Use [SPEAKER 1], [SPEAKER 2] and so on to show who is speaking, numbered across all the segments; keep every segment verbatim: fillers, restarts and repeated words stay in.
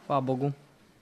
[SPEAKER 1] Chwała Bogu.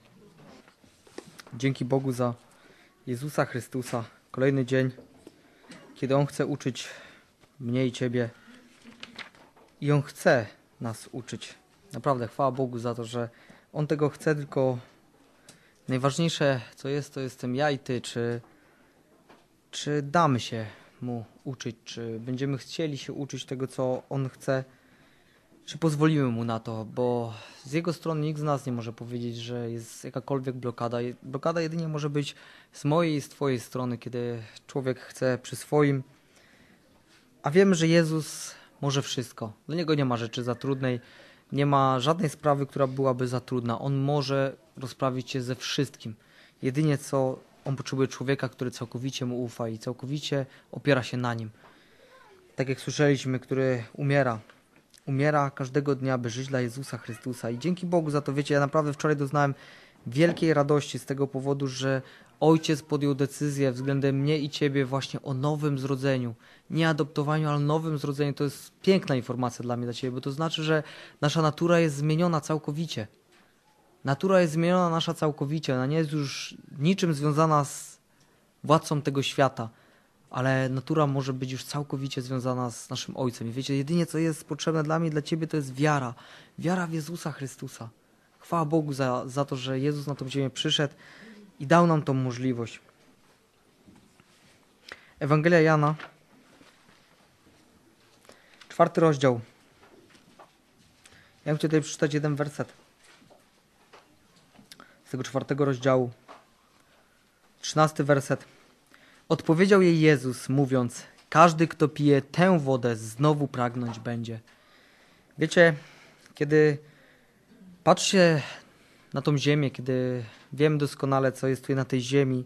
[SPEAKER 1] Dzięki Bogu za Jezusa Chrystusa. Kolejny dzień, kiedy On chce uczyć mnie i Ciebie. I On chce nas uczyć. Naprawdę chwała Bogu za to, że On tego chce, tylko najważniejsze co jest, to jestem ja i Ty. Czy, czy damy się Mu uczyć, czy będziemy chcieli się uczyć tego, co On chce, czy pozwolimy Mu na to, bo z Jego strony nikt z nas nie może powiedzieć, że jest jakakolwiek blokada. Blokada jedynie może być z mojej i z Twojej strony, kiedy człowiek chce przy swoim. A wiemy, że Jezus może wszystko. Dla Niego nie ma rzeczy za trudnej, nie ma żadnej sprawy, która byłaby za trudna. On może rozprawić się ze wszystkim. Jedynie co On potrzebuje człowieka, który całkowicie Mu ufa i całkowicie opiera się na Nim. Tak jak słyszeliśmy, który umiera. Umiera każdego dnia, by żyć dla Jezusa Chrystusa. I dzięki Bogu za to, wiecie, ja naprawdę wczoraj doznałem wielkiej radości z tego powodu, że Ojciec podjął decyzję względem mnie i Ciebie właśnie o nowym zrodzeniu. Nie adoptowaniu, ale nowym zrodzeniu. To jest piękna informacja dla mnie, dla Ciebie, bo to znaczy, że nasza natura jest zmieniona całkowicie. Natura jest zmieniona nasza całkowicie. Ona nie jest już niczym związana z władcą tego świata, ale natura może być już całkowicie związana z naszym Ojcem. I wiecie, jedynie co jest potrzebne dla mnie i dla Ciebie, to jest wiara. Wiara w Jezusa Chrystusa. Chwała Bogu za, za to, że Jezus na tą ziemię przyszedł i dał nam tą możliwość. Ewangelia Jana, czwarty rozdział. Ja bym chciał tutaj przeczytać jeden werset z tego czwartego rozdziału. Trzynasty werset. Odpowiedział jej Jezus, mówiąc: każdy, kto pije tę wodę, znowu pragnąć będzie. Wiecie, kiedy patrzcie na tą ziemię, kiedy wiemy doskonale, co jest tutaj na tej ziemi,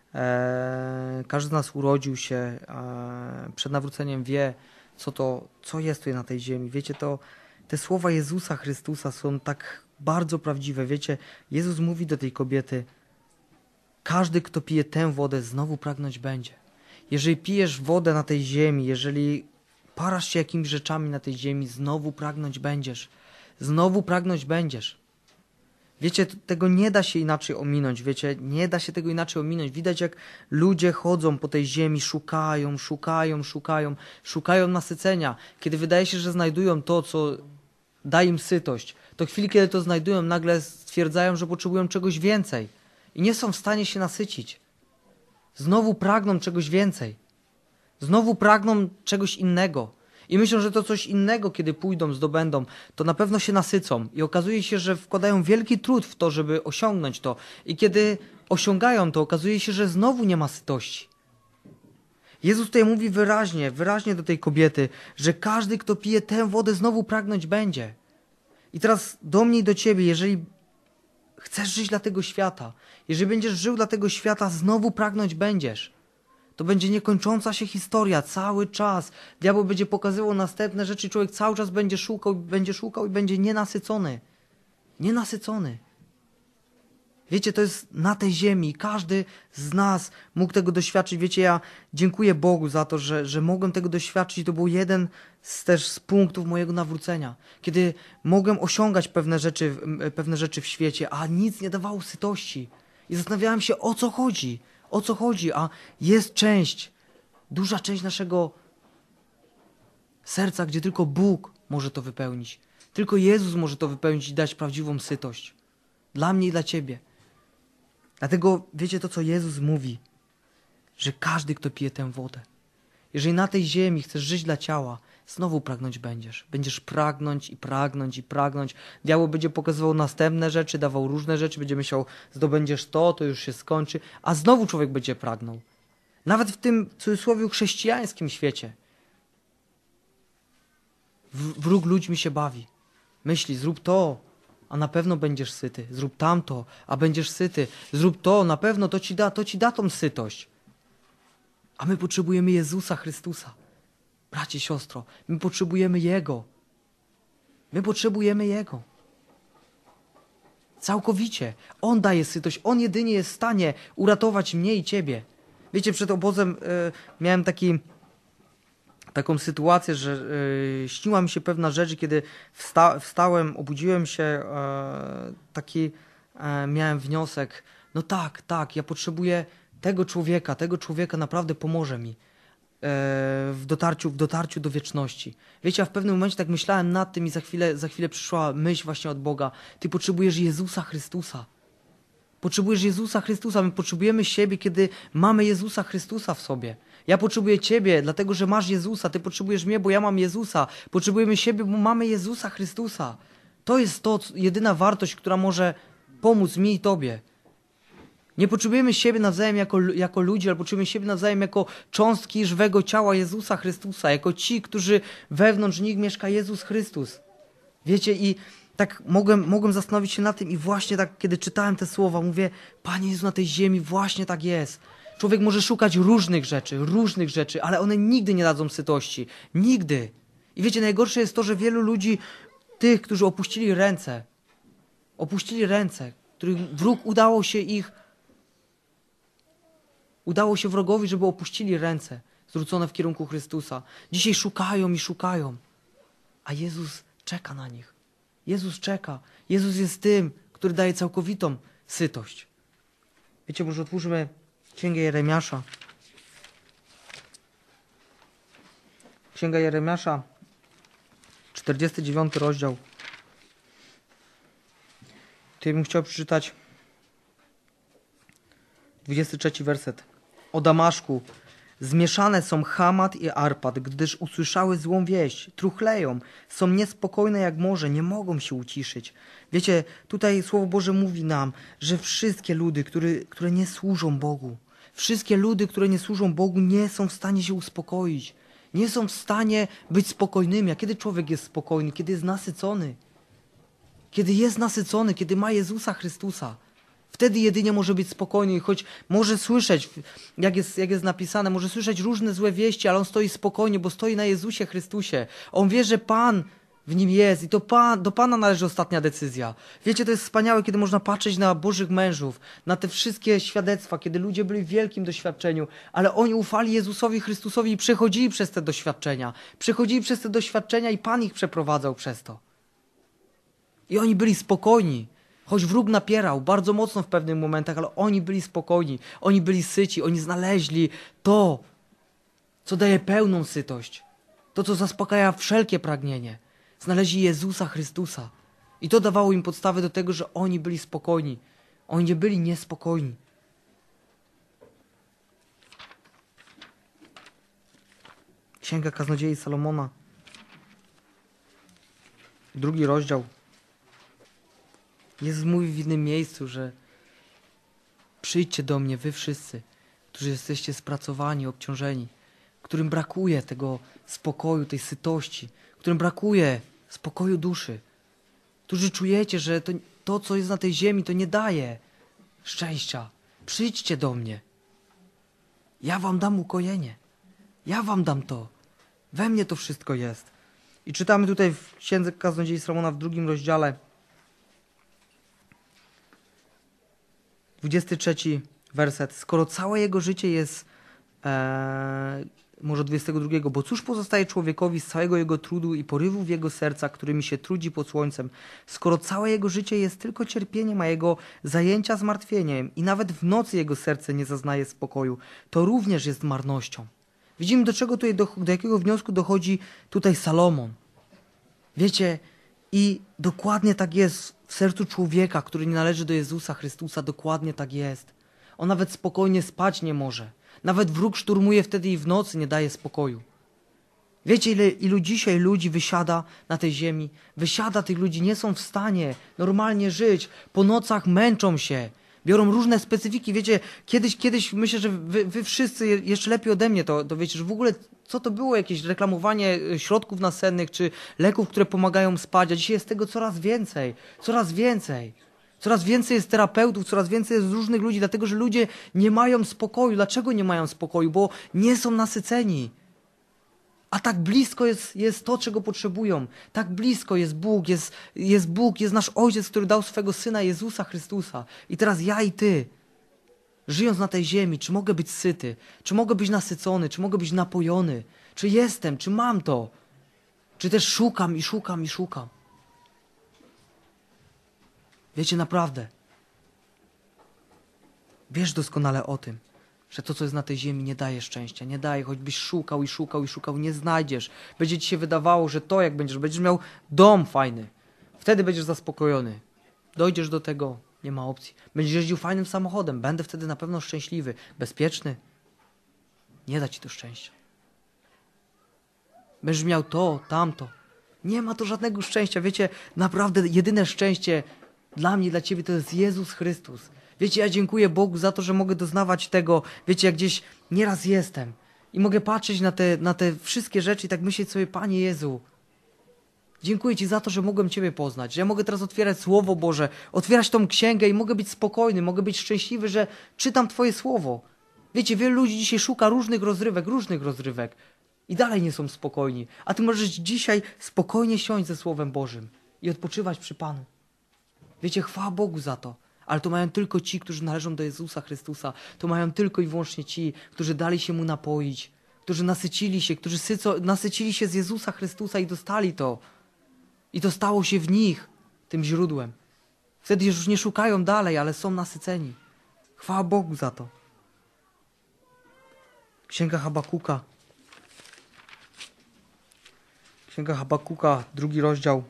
[SPEAKER 1] e, każdy z nas urodził się, e, przed nawróceniem wie, co to, co jest tutaj na tej ziemi. Wiecie, to te słowa Jezusa Chrystusa są tak bardzo prawdziwe. Wiecie, Jezus mówi do tej kobiety: każdy, kto pije tę wodę, znowu pragnąć będzie. Jeżeli pijesz wodę na tej ziemi, jeżeli parasz się jakimiś rzeczami na tej ziemi, znowu pragnąć będziesz. Znowu pragnąć będziesz. Wiecie, tego nie da się inaczej ominąć. Wiecie, nie da się tego inaczej ominąć. Widać, jak ludzie chodzą po tej ziemi, szukają, szukają, szukają, szukają nasycenia. Kiedy wydaje się, że znajdują to, co da im sytość, to w chwili, kiedy to znajdują, nagle stwierdzają, że potrzebują czegoś więcej. I nie są w stanie się nasycić. Znowu pragną czegoś więcej. Znowu pragną czegoś innego. I myślą, że to coś innego, kiedy pójdą, zdobędą, to na pewno się nasycą. I okazuje się, że wkładają wielki trud w to, żeby osiągnąć to. I kiedy osiągają to, okazuje się, że znowu nie ma sytości. Jezus tutaj mówi wyraźnie, wyraźnie do tej kobiety, że każdy, kto pije tę wodę, znowu pragnąć będzie. I teraz do mnie i do ciebie, jeżeli chcesz żyć dla tego świata, jeżeli będziesz żył dla tego świata, znowu pragnąć będziesz. To będzie niekończąca się historia, cały czas. Diabeł będzie pokazywał następne rzeczy, człowiek cały czas będzie szukał, będzie szukał i będzie nienasycony. Nienasycony. Wiecie, to jest na tej ziemi. Każdy z nas mógł tego doświadczyć. Wiecie, ja dziękuję Bogu za to, że, że mogłem tego doświadczyć. To był jeden z też z punktów mojego nawrócenia. Kiedy mogłem osiągać pewne rzeczy, pewne rzeczy w świecie, a nic nie dawało sytości. I zastanawiałem się, o co chodzi. O co chodzi? A jest część, duża część naszego serca, gdzie tylko Bóg może to wypełnić. Tylko Jezus może to wypełnić i dać prawdziwą sytość. Dla mnie i dla ciebie. Dlatego wiecie to, co Jezus mówi, że każdy, kto pije tę wodę, jeżeli na tej ziemi chcesz żyć dla ciała, znowu pragnąć będziesz. Będziesz pragnąć i pragnąć i pragnąć. Diabeł będzie pokazywał następne rzeczy, dawał różne rzeczy, będzie myślał, zdobędziesz to, to już się skończy, a znowu człowiek będzie pragnął. Nawet w tym, w cudzysłowie, chrześcijańskim świecie. Wróg ludźmi się bawi. Myśli, zrób to, a na pewno będziesz syty. Zrób tamto, a będziesz syty. Zrób to, na pewno to ci da, to ci da tą sytość. A my potrzebujemy Jezusa Chrystusa. Bracie, siostro, my potrzebujemy Jego. My potrzebujemy Jego. Całkowicie. On daje sytość. On jedynie jest w stanie uratować mnie i ciebie. Wiecie, przed obozem y, miałem taki, taką sytuację, że y, śniła mi się pewna rzecz, kiedy wsta wstałem, obudziłem się, e, taki e, miałem wniosek, no tak, tak, ja potrzebuję tego człowieka, tego człowieka naprawdę pomoże mi e, w dotarciu, w dotarciu do wieczności. Wiecie, ja w pewnym momencie tak myślałem nad tym i za chwilę, za chwilę przyszła myśl właśnie od Boga, ty potrzebujesz Jezusa Chrystusa. Potrzebujesz Jezusa Chrystusa, my potrzebujemy siebie, kiedy mamy Jezusa Chrystusa w sobie. Ja potrzebuję Ciebie, dlatego że masz Jezusa, Ty potrzebujesz mnie, bo ja mam Jezusa. Potrzebujemy siebie, bo mamy Jezusa Chrystusa. To jest to, jedyna wartość, która może pomóc mi i Tobie. Nie potrzebujemy siebie nawzajem jako, jako ludzi, ale potrzebujemy siebie nawzajem jako cząstki żywego ciała Jezusa Chrystusa, jako ci, którzy wewnątrz nich mieszka Jezus Chrystus. Wiecie, i tak mogłem, mogłem zastanowić się nad tym i właśnie tak, kiedy czytałem te słowa, mówię, Panie Jezu, na tej ziemi właśnie tak jest. Człowiek może szukać różnych rzeczy, różnych rzeczy, ale one nigdy nie dadzą sytości. Nigdy. I wiecie, najgorsze jest to, że wielu ludzi, tych, którzy opuścili ręce, opuścili ręce, których wróg udało się ich, udało się wrogowi, żeby opuścili ręce zwrócone w kierunku Chrystusa. Dzisiaj szukają i szukają, a Jezus czeka na nich. Jezus czeka. Jezus jest tym, który daje całkowitą sytość. Wiecie, może otwórzmy Księgę Jeremiasza. Księga Jeremiasza, czterdziesty dziewiąty rozdział. Tutaj bym chciał przeczytać dwudziesty trzeci werset. O Damaszku. Zmieszane są Hamat i Arpad, gdyż usłyszały złą wieść, truchleją, są niespokojne jak morze, nie mogą się uciszyć. Wiecie, tutaj Słowo Boże mówi nam, że wszystkie ludy, które, które nie służą Bogu, wszystkie ludy, które nie służą Bogu, nie są w stanie się uspokoić. Nie są w stanie być spokojnymi. A kiedy człowiek jest spokojny? Kiedy jest nasycony. Kiedy jest nasycony, kiedy ma Jezusa Chrystusa. Wtedy jedynie może być spokojny, choć może słyszeć, jak jest, jak jest napisane, może słyszeć różne złe wieści, ale on stoi spokojnie, bo stoi na Jezusie Chrystusie. On wie, że Pan w nim jest i to Pan, do Pana należy ostatnia decyzja. Wiecie, to jest wspaniałe, kiedy można patrzeć na Bożych mężów, na te wszystkie świadectwa, kiedy ludzie byli w wielkim doświadczeniu, ale oni ufali Jezusowi Chrystusowi i przechodzili przez te doświadczenia. Przechodzili przez te doświadczenia i Pan ich przeprowadzał przez to. I oni byli spokojni. Choć wróg napierał bardzo mocno w pewnych momentach, ale oni byli spokojni, oni byli syci, oni znaleźli to, co daje pełną sytość, to, co zaspokaja wszelkie pragnienie. Znaleźli Jezusa Chrystusa i to dawało im podstawę do tego, że oni byli spokojni. Oni nie byli niespokojni. Księga Kaznodziei Salomona, drugi rozdział. Jezus mówi w innym miejscu, że przyjdźcie do mnie, wy wszyscy, którzy jesteście spracowani, obciążeni, którym brakuje tego spokoju, tej sytości, którym brakuje spokoju duszy, którzy czujecie, że to, to, co jest na tej ziemi, to nie daje szczęścia. Przyjdźcie do mnie. Ja wam dam ukojenie. Ja wam dam to. We mnie to wszystko jest. I czytamy tutaj w Księdze Kaznodziei Salomona w drugim rozdziale, dwudziesty trzeci werset. Skoro całe jego życie jest, e, może dwudziestego drugiego, bo cóż pozostaje człowiekowi z całego jego trudu i porywów jego serca, którymi się trudzi pod słońcem, skoro całe jego życie jest tylko cierpieniem, a jego zajęcia zmartwieniem i nawet w nocy jego serce nie zaznaje spokoju, to również jest marnością. Widzimy, do czego tutaj, do, do jakiego wniosku dochodzi tutaj Salomon. Wiecie, i dokładnie tak jest w sercu człowieka, który nie należy do Jezusa Chrystusa, dokładnie tak jest. On nawet spokojnie spać nie może. Nawet wróg szturmuje wtedy i w nocy nie daje spokoju. Wiecie, ile, ilu dzisiaj ludzi wysiada na tej ziemi? Wysiada tych ludzi, nie są w stanie normalnie żyć. Po nocach męczą się. Biorą różne specyfiki. Wiecie, kiedyś, kiedyś myślę, że wy, wy wszyscy jeszcze lepiej ode mnie to, to wiecie, że w ogóle co to było? Jakieś reklamowanie środków nasennych czy leków, które pomagają spać. A dzisiaj jest tego coraz więcej. Coraz więcej. Coraz więcej jest terapeutów, coraz więcej jest różnych ludzi, dlatego że ludzie nie mają spokoju. Dlaczego nie mają spokoju? Bo nie są nasyceni. A tak blisko jest, jest to, czego potrzebują. Tak blisko jest Bóg, jest, jest Bóg, jest nasz Ojciec, który dał swego Syna Jezusa Chrystusa. I teraz ja i ty, żyjąc na tej ziemi, czy mogę być syty? Czy mogę być nasycony? Czy mogę być napojony? Czy jestem, czy mam to? Czy też szukam i szukam i szukam? Wiecie, naprawdę, wiesz doskonale o tym, że to, co jest na tej ziemi, nie daje szczęścia, nie daje, choćbyś szukał i szukał i szukał, nie znajdziesz. Będzie ci się wydawało, że to, jak będziesz, będziesz miał dom fajny, wtedy będziesz zaspokojony. Dojdziesz do tego, nie ma opcji. Będziesz jeździł fajnym samochodem, będę wtedy na pewno szczęśliwy, bezpieczny. Nie da ci to szczęścia. Będziesz miał to, tamto. Nie ma to żadnego szczęścia. Wiecie, naprawdę jedyne szczęście dla mnie, dla ciebie to jest Jezus Chrystus. Wiecie, ja dziękuję Bogu za to, że mogę doznawać tego. Wiecie, jak gdzieś nieraz jestem i mogę patrzeć na te, na te wszystkie rzeczy i tak myśleć sobie, Panie Jezu, dziękuję Ci za to, że mogłem Ciebie poznać, że ja mogę teraz otwierać Słowo Boże, otwierać tą księgę i mogę być spokojny, mogę być szczęśliwy, że czytam Twoje Słowo. Wiecie, wielu ludzi dzisiaj szuka różnych rozrywek, różnych rozrywek i dalej nie są spokojni. A Ty możesz dzisiaj spokojnie siąść ze Słowem Bożym i odpoczywać przy Panu. Wiecie, chwała Bogu za to. Ale to mają tylko ci, którzy należą do Jezusa Chrystusa. To mają tylko i wyłącznie ci, którzy dali się Mu napoić, którzy nasycili się, którzy syco, nasycili się z Jezusa Chrystusa i dostali to. I to stało się w nich tym źródłem. Wtedy już nie szukają dalej, ale są nasyceni. Chwała Bogu za to. Księga Habakuka. Księga Habakuka, drugi rozdział.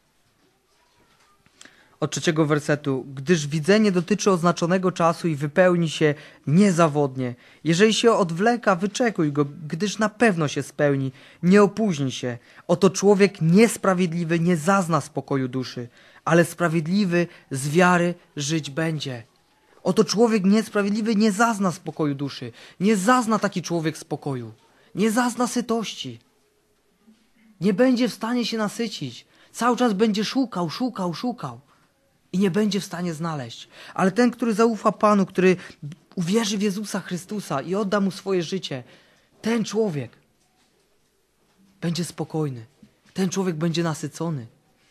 [SPEAKER 1] Od trzeciego wersetu. Gdyż widzenie dotyczy oznaczonego czasu i wypełni się niezawodnie. Jeżeli się odwleka, wyczekuj go, gdyż na pewno się spełni. Nie opóźnij się. Oto człowiek niesprawiedliwy nie zazna spokoju duszy, ale sprawiedliwy z wiary żyć będzie. Oto człowiek niesprawiedliwy nie zazna spokoju duszy. Nie zazna taki człowiek spokoju. Nie zazna sytości. Nie będzie w stanie się nasycić. Cały czas będzie szukał, szukał, szukał. I nie będzie w stanie znaleźć. Ale ten, który zaufa Panu, który uwierzy w Jezusa Chrystusa i odda Mu swoje życie, ten człowiek będzie spokojny. Ten człowiek będzie nasycony.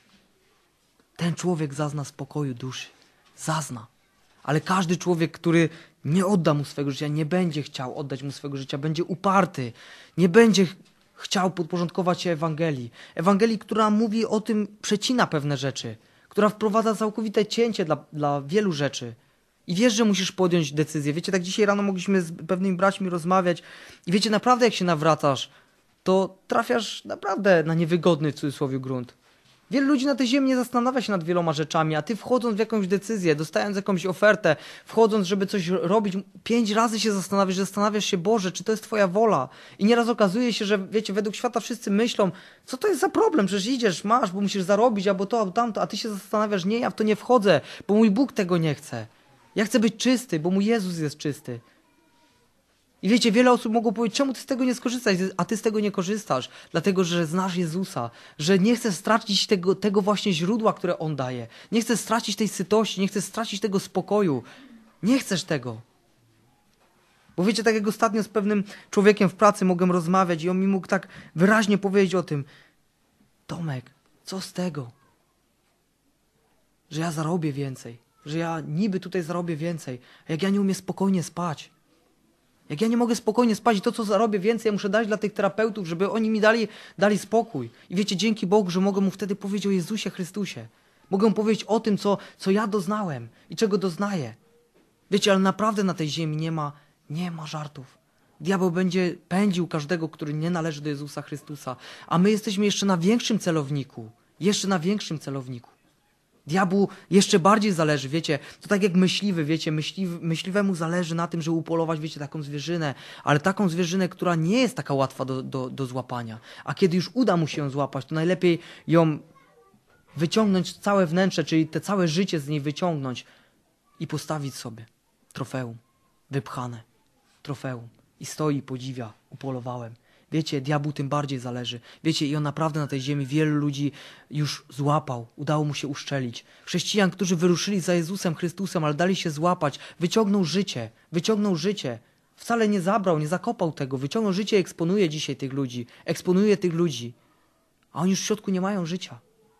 [SPEAKER 1] Ten człowiek zazna spokoju duszy. Zazna. Ale każdy człowiek, który nie odda Mu swojego życia, nie będzie chciał oddać Mu swojego życia, będzie uparty. Nie będzie chciał podporządkować się Ewangelii. Ewangelii, która mówi o tym, przecina pewne rzeczy, która wprowadza całkowite cięcie dla, dla wielu rzeczy. I wiesz, że musisz podjąć decyzję. Wiecie, tak dzisiaj rano mogliśmy z pewnymi braćmi rozmawiać i wiecie, naprawdę jak się nawracasz, to trafiasz naprawdę na niewygodny w cudzysłowie grunt. Wielu ludzi na tej ziemi nie zastanawia się nad wieloma rzeczami, a ty wchodząc w jakąś decyzję, dostając jakąś ofertę, wchodząc, żeby coś robić, pięć razy się zastanawiasz, zastanawiasz się, Boże, czy to jest Twoja wola? I nieraz okazuje się, że wiecie, według świata wszyscy myślą, co to jest za problem, przecież idziesz, masz, bo musisz zarobić, albo to, albo tamto, a ty się zastanawiasz, nie, ja w to nie wchodzę, bo mój Bóg tego nie chce. Ja chcę być czysty, bo mój Jezus jest czysty. I wiecie, wiele osób mogło powiedzieć, czemu ty z tego nie skorzystasz, a ty z tego nie korzystasz, dlatego, że znasz Jezusa, że nie chcesz stracić tego, tego właśnie źródła, które On daje. Nie chcesz stracić tej sytości, nie chcesz stracić tego spokoju. Nie chcesz tego. Bo wiecie, tak jak ostatnio z pewnym człowiekiem w pracy mogłem rozmawiać i on mi mógł tak wyraźnie powiedzieć o tym, Tomek, co z tego, że ja zarobię więcej, że ja niby tutaj zarobię więcej, a jak ja nie umiem spokojnie spać. Jak ja nie mogę spokojnie spać i to, co zarobię więcej, ja muszę dać dla tych terapeutów, żeby oni mi dali, dali spokój. I wiecie, dzięki Bogu, że mogę mu wtedy powiedzieć o Jezusie Chrystusie. Mogę mu powiedzieć o tym, co, co ja doznałem i czego doznaję. Wiecie, ale naprawdę na tej ziemi nie ma, nie ma żartów. Diabeł będzie pędził każdego, który nie należy do Jezusa Chrystusa. A my jesteśmy jeszcze na większym celowniku. Jeszcze na większym celowniku. Diabłu jeszcze bardziej zależy, wiecie, to tak jak myśliwy, wiecie, myśliw, myśliwemu zależy na tym, żeby upolować, wiecie, taką zwierzynę, ale taką zwierzynę, która nie jest taka łatwa do, do, do złapania. A kiedy już uda mu się ją złapać, to najlepiej ją wyciągnąć całe wnętrze, czyli te całe życie z niej wyciągnąć i postawić sobie. Trofeum, wypchane, trofeum. I stoi i podziwia, upolowałem. Wiecie, diabłu tym bardziej zależy. Wiecie, i on naprawdę na tej ziemi wielu ludzi już złapał. Udało mu się uszczelić. Chrześcijan, którzy wyruszyli za Jezusem Chrystusem, ale dali się złapać. Wyciągnął życie. Wyciągnął życie. Wcale nie zabrał, nie zakopał tego. Wyciągnął życie i eksponuje dzisiaj tych ludzi. Eksponuje tych ludzi. A oni już w środku nie mają życia.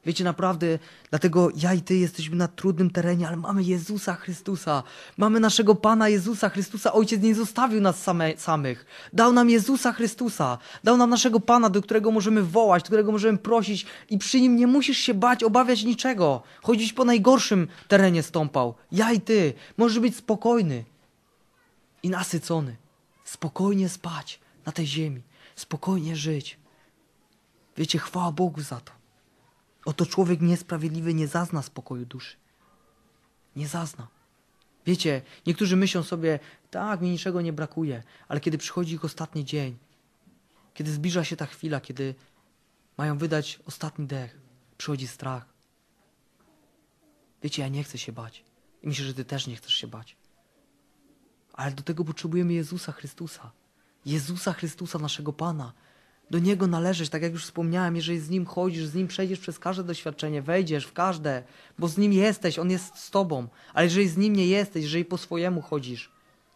[SPEAKER 1] Wiecie, naprawdę, dlatego ja i ty jesteśmy na trudnym terenie, ale mamy Jezusa Chrystusa. Mamy naszego Pana Jezusa Chrystusa. Ojciec nie zostawił nas same, samych. Dał nam Jezusa Chrystusa. Dał nam naszego Pana, do którego możemy wołać, do którego możemy prosić i przy Nim nie musisz się bać, obawiać niczego. Choćbyś po najgorszym terenie stąpał. Ja i ty. Możesz być spokojny i nasycony. Spokojnie spać na tej ziemi. Spokojnie żyć. Wiecie, chwała Bogu za to. Oto człowiek niesprawiedliwy nie zazna spokoju duszy. Nie zazna. Wiecie, niektórzy myślą sobie, tak, mi niczego nie brakuje, ale kiedy przychodzi ich ostatni dzień, kiedy zbliża się ta chwila, kiedy mają wydać ostatni dech, przychodzi strach. Wiecie, ja nie chcę się bać. I myślę, że ty też nie chcesz się bać. Ale do tego potrzebujemy Jezusa Chrystusa. Jezusa Chrystusa, naszego Pana. Do Niego należeć, tak jak już wspomniałem, jeżeli z Nim chodzisz, z Nim przejdziesz przez każde doświadczenie, wejdziesz w każde, bo z Nim jesteś, On jest z Tobą. Ale jeżeli z Nim nie jesteś, jeżeli po swojemu chodzisz,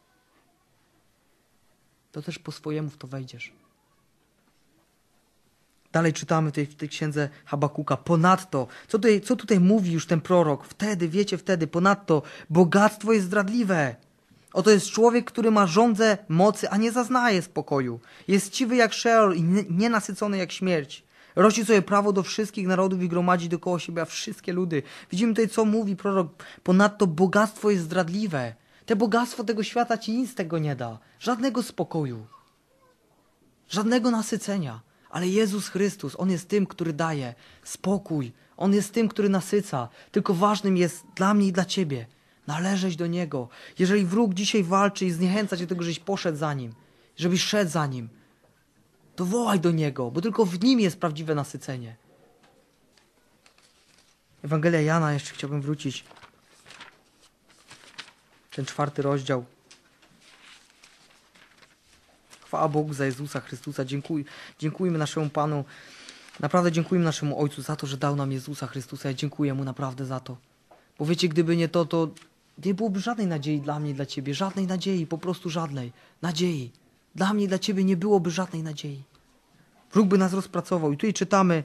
[SPEAKER 1] to też po swojemu w to wejdziesz. Dalej czytamy tej, w tej księdze Habakuka. Ponadto, co tutaj, co tutaj mówi już ten prorok? Wtedy, wiecie, wtedy, ponadto, bogactwo jest zdradliwe. Oto jest człowiek, który ma żądzę mocy, a nie zaznaje spokoju. Jest chciwy jak Szeol i nienasycony jak śmierć. Rości sobie prawo do wszystkich narodów i gromadzi dookoła siebie wszystkie ludy. Widzimy tutaj, co mówi prorok. Ponadto bogactwo jest zdradliwe. Te bogactwo tego świata ci nic z tego nie da. Żadnego spokoju. Żadnego nasycenia. Ale Jezus Chrystus, On jest tym, który daje spokój. On jest tym, który nasyca. Tylko ważnym jest dla mnie i dla ciebie należeć do Niego. Jeżeli wróg dzisiaj walczy i zniechęca cię do tego, żebyś poszedł za Nim, żebyś szedł za Nim, to wołaj do Niego, bo tylko w Nim jest prawdziwe nasycenie. Ewangelia Jana, jeszcze chciałbym wrócić. Ten czwarty rozdział. Chwała Bogu za Jezusa Chrystusa. Dziękuj, dziękujmy naszemu Panu. Naprawdę dziękujmy naszemu Ojcu za to, że dał nam Jezusa Chrystusa. Ja dziękuję Mu naprawdę za to. Bo wiecie, gdyby nie to, to nie byłoby żadnej nadziei dla mnie i dla ciebie. Żadnej nadziei, po prostu żadnej nadziei. Dla mnie i dla ciebie nie byłoby żadnej nadziei. Wróg by nas rozpracował. I tutaj czytamy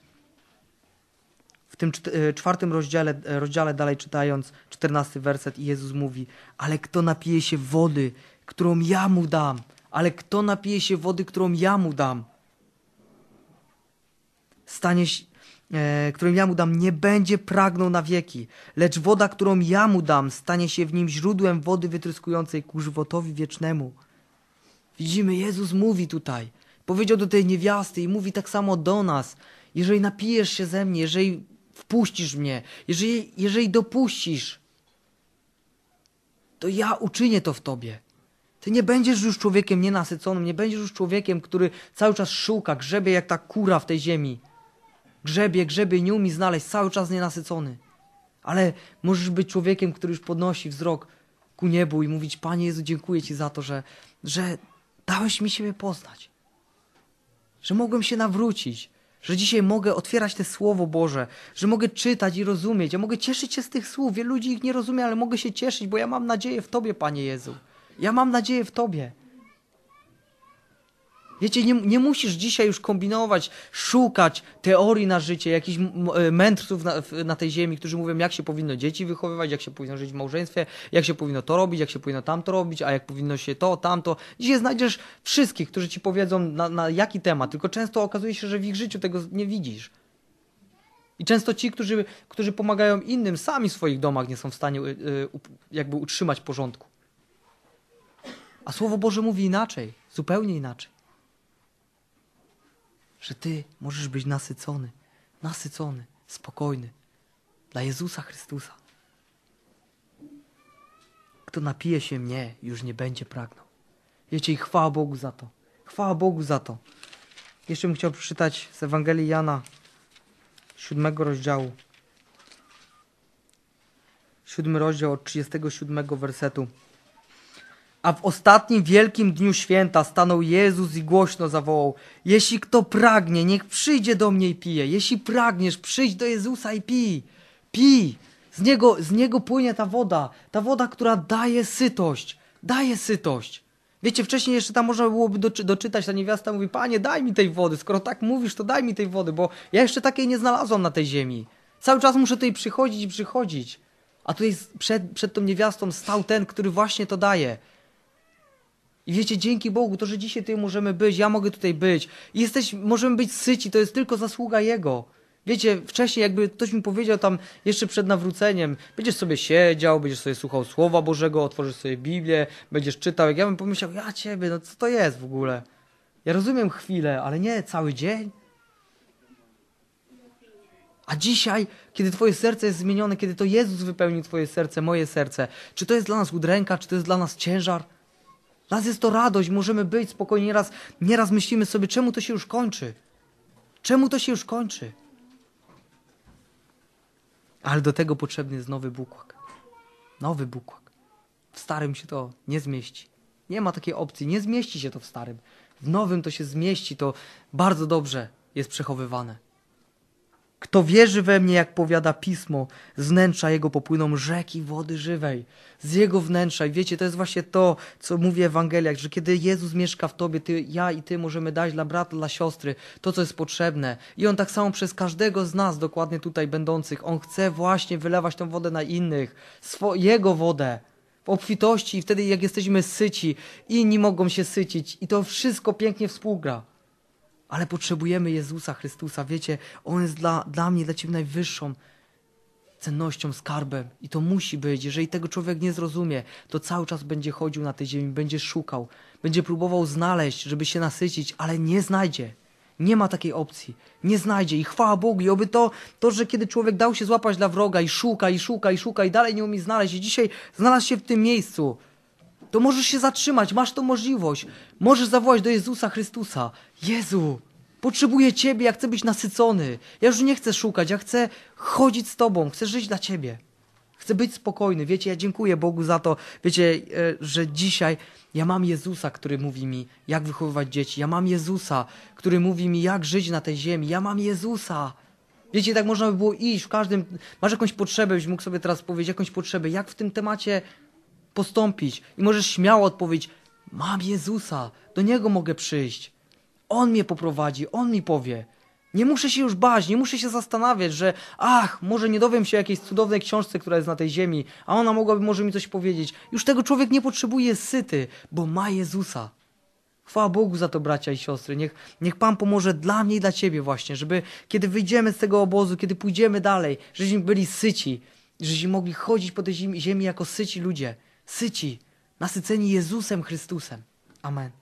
[SPEAKER 1] w tym czwartym rozdziale, rozdziale dalej czytając, czternasty werset, i Jezus mówi: ale kto napije się wody, którą ja mu dam, ale kto napije się wody, którą ja mu dam, stanie się, e, którą ja mu dam, nie będzie pragnął na wieki, lecz woda, którą ja mu dam, stanie się w nim źródłem wody wytryskującej ku żywotowi wiecznemu. Widzimy, Jezus mówi tutaj, powiedział do tej niewiasty i mówi tak samo do nas: jeżeli napijesz się ze mnie, jeżeli wpuścisz mnie, jeżeli, jeżeli dopuścisz, to ja uczynię to w tobie. Ty nie będziesz już człowiekiem nienasyconym, nie będziesz już człowiekiem, który cały czas szuka, grzebie jak ta kura w tej ziemi. Grzebie, grzebie, nie umie znaleźć, cały czas nienasycony. Ale możesz być człowiekiem, który już podnosi wzrok ku niebu i mówić: Panie Jezu, dziękuję Ci za to, że, że dałeś mi siebie poznać. Że mogłem się nawrócić. Że dzisiaj mogę otwierać te Słowo Boże. Że mogę czytać i rozumieć. Ja mogę cieszyć się z tych słów. Wielu ludzi ich nie rozumie, ale mogę się cieszyć, bo ja mam nadzieję w Tobie, Panie Jezu. Ja mam nadzieję w Tobie. Wiecie, nie, nie musisz dzisiaj już kombinować, szukać teorii na życie, jakichś mędrców na, na tej ziemi, którzy mówią, jak się powinno dzieci wychowywać, jak się powinno żyć w małżeństwie, jak się powinno to robić, jak się powinno tamto robić, a jak powinno się to, tamto. Dzisiaj znajdziesz wszystkich, którzy ci powiedzą na, na jaki temat, tylko często okazuje się, że w ich życiu tego nie widzisz. I często ci, którzy, którzy pomagają innym, sami w swoich domach nie są w stanie y, jakby utrzymać porządku. A Słowo Boże mówi inaczej, zupełnie inaczej. Że ty możesz być nasycony, nasycony, spokojny dla Jezusa Chrystusa. Kto napije się mnie, już nie będzie pragnął. Wiecie, i chwała Bogu za to. Chwała Bogu za to. Jeszcze bym chciał przeczytać z Ewangelii Jana, siódmego rozdziału. Siódmy rozdział od trzydziestego siódmego wersetu. A w ostatnim wielkim dniu święta stanął Jezus i głośno zawołał: jeśli kto pragnie, niech przyjdzie do mnie i pije. Jeśli pragniesz, przyjdź do Jezusa i pij. Pij. Z niego, z niego płynie ta woda. Ta woda, która daje sytość. Daje sytość. Wiecie, wcześniej jeszcze tam można byłoby doczy doczytać, ta niewiasta mówi, Panie, daj mi tej wody, skoro tak mówisz, to daj mi tej wody, bo ja jeszcze takiej nie znalazłam na tej ziemi. Cały czas muszę tutaj przychodzić i przychodzić. A tutaj przed, przed tą niewiastą stał ten, który właśnie to daje. I wiecie, dzięki Bogu, to, że dzisiaj tutaj możemy być, ja mogę tutaj być. I jesteś, możemy być syci, to jest tylko zasługa Jego. Wiecie, wcześniej jakby ktoś mi powiedział tam jeszcze przed nawróceniem, będziesz sobie siedział, będziesz sobie słuchał Słowa Bożego, otworzysz sobie Biblię, będziesz czytał, jak ja bym pomyślał, ja ciebie, no co to jest w ogóle? Ja rozumiem chwilę, ale nie cały dzień. A dzisiaj, kiedy twoje serce jest zmienione, kiedy to Jezus wypełni twoje serce, moje serce, czy to jest dla nas udręka, czy to jest dla nas ciężar? Dla nas jest to radość, możemy być spokojni. Nieraz, nieraz myślimy sobie, czemu to się już kończy? Czemu to się już kończy? Ale do tego potrzebny jest nowy bukłak. Nowy bukłak. W starym się to nie zmieści. Nie ma takiej opcji, nie zmieści się to w starym. W nowym to się zmieści, to bardzo dobrze jest przechowywane. Kto wierzy we mnie, jak powiada Pismo, z wnętrza Jego popłyną rzeki wody żywej. Z Jego wnętrza. I wiecie, to jest właśnie to, co mówi w Ewangeliach, że kiedy Jezus mieszka w tobie, ty, ja i ty możemy dać dla brata, dla siostry to, co jest potrzebne. I On tak samo przez każdego z nas, dokładnie tutaj będących, On chce właśnie wylewać tą wodę na innych. Swo Jego wodę. W obfitości i wtedy, jak jesteśmy syci, inni mogą się sycić. I to wszystko pięknie współgra. Ale potrzebujemy Jezusa Chrystusa. Wiecie, On jest dla, dla mnie, dla ciebie najwyższą cennością, skarbem. I to musi być. Jeżeli tego człowiek nie zrozumie, to cały czas będzie chodził na tej ziemi, będzie szukał, będzie próbował znaleźć, żeby się nasycić, ale nie znajdzie. Nie ma takiej opcji. Nie znajdzie. I chwała Bogu. I oby to, to, że kiedy człowiek dał się złapać dla wroga i szuka, i szuka, i szuka, i dalej nie umie znaleźć, i dzisiaj znalazł się w tym miejscu, to możesz się zatrzymać, masz tą możliwość. Możesz zawołać do Jezusa Chrystusa. Jezu, potrzebuję Ciebie, ja chcę być nasycony. Ja już nie chcę szukać, ja chcę chodzić z Tobą, chcę żyć dla Ciebie. Chcę być spokojny. Wiecie, ja dziękuję Bogu za to, wiecie, że dzisiaj ja mam Jezusa, który mówi mi, jak wychowywać dzieci. Ja mam Jezusa, który mówi mi, jak żyć na tej ziemi. Ja mam Jezusa. Wiecie, tak można by było iść w każdym... Masz jakąś potrzebę, byś mógł sobie teraz powiedzieć, jakąś potrzebę, jak w tym temacie postąpić. I możesz śmiało odpowiedzieć, mam Jezusa, do Niego mogę przyjść. On mnie poprowadzi, On mi powie. Nie muszę się już bać, nie muszę się zastanawiać, że ach, może nie dowiem się o jakiejś cudownej książce, która jest na tej ziemi, a ona mogłaby może mi coś powiedzieć. Już tego człowiek nie potrzebuje, jest syty, bo ma Jezusa. Chwała Bogu za to, bracia i siostry. Niech, niech Pan pomoże dla mnie i dla Ciebie właśnie, żeby kiedy wyjdziemy z tego obozu, kiedy pójdziemy dalej, żebyśmy byli syci, żebyśmy mogli chodzić po tej ziemi, ziemi jako syci ludzie. Syci, nasyceni Jezusem Chrystusem. Amen.